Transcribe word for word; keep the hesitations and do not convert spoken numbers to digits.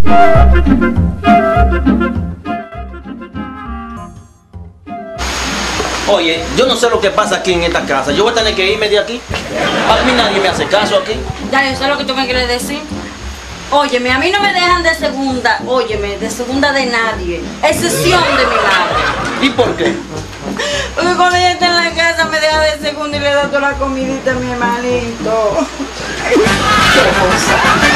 Oye, yo no sé lo que pasa aquí en esta casa. Yo voy a tener que irme de aquí. A mí nadie me hace caso aquí. Ya, yo sé lo que tú me quieres decir. Óyeme, a mí no me dejan de segunda, óyeme, de segunda de nadie. Excepción de mi madre. ¿Y por qué? Porque cuando ella está en la casa me deja de segunda y le da toda la comidita a mi hermanito. ¿Qué cosa?